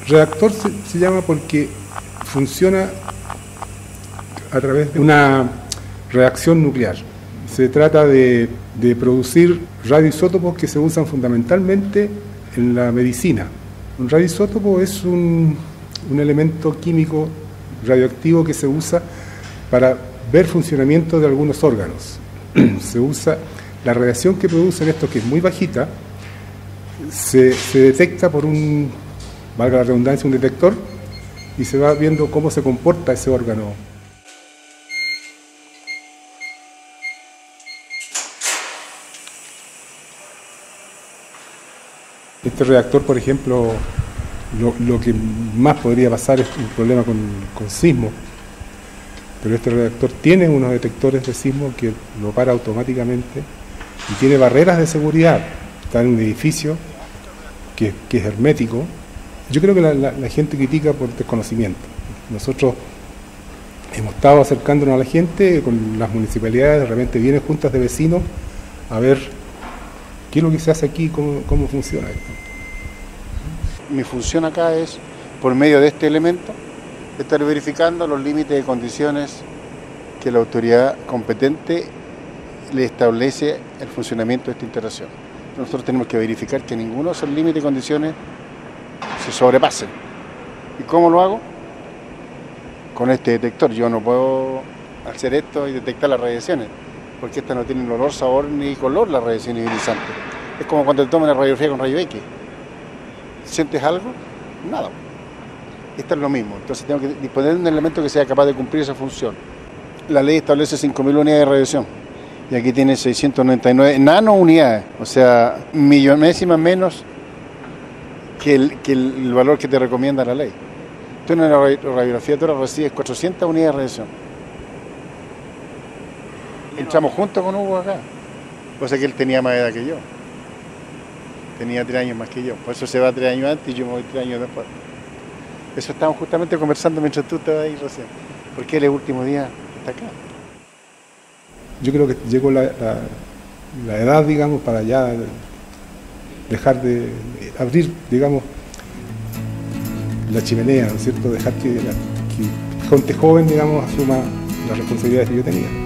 Reactor se llama porque funciona a través de una reacción nuclear. Se trata de producir radioisótopos que se usan fundamentalmente en la medicina. Un radioisótopo es un elemento químico radioactivo que se usa para ver funcionamiento de algunos órganos. Se usa la radiación que producen estos, que es muy bajita, se detecta por un, valga la redundancia, un detector, y se va viendo cómo se comporta ese órgano. Este reactor, por ejemplo, lo que más podría pasar es un problema con sismo, pero este reactor tiene unos detectores de sismo que lo para automáticamente y tiene barreras de seguridad. Está en un edificio que es hermético. Yo creo que la gente critica por desconocimiento. Nosotros hemos estado acercándonos a la gente con las municipalidades, de repente vienen juntas de vecinos a ver qué es lo que se hace aquí, cómo funciona esto. Mi función acá es, por medio de este elemento, estar verificando los límites de condiciones que la autoridad competente le establece el funcionamiento de esta instalación. Nosotros tenemos que verificar que ninguno de esos límites de condiciones se sobrepasen. ¿Y cómo lo hago? Con este detector. Yo no puedo hacer esto y detectar las radiaciones, porque estas no tienen olor, sabor ni color, las radiaciones ionizantes. Es como cuando te toman la radiografía con rayo X. ¿Sientes algo? Nada. Esto es lo mismo. Entonces tengo que disponer de un elemento que sea capaz de cumplir esa función. La ley establece 5.000 unidades de radiación. Y aquí tiene 699 nanounidades, o sea, millonésimas menos que el valor que te recomienda la ley. Tú en la radiografía tú recibes 400 unidades de radiación. Entramos juntos con Hugo acá, cosa que él tenía más edad que yo. Tenía 3 años más que yo, por eso se va 3 años antes y yo me voy 3 años después. Eso estábamos justamente conversando mientras tú estabas ahí recién, porque él el último día está acá. Yo creo que llegó la edad, digamos, para ya dejar de abrir, digamos, la chimenea, ¿no es cierto? Dejar que gente joven, digamos, asuma las responsabilidades que yo tenía.